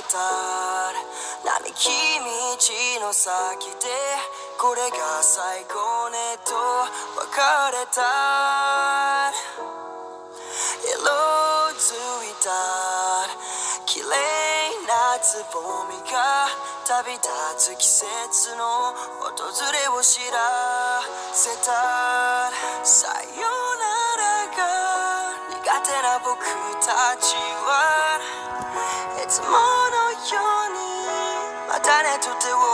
た並木道の先でこれが最後ねと別れた色づいた綺麗なつぼみが旅立つ季節の訪れを知らせたさよならが苦手な僕たちはいつものようにまたねと手を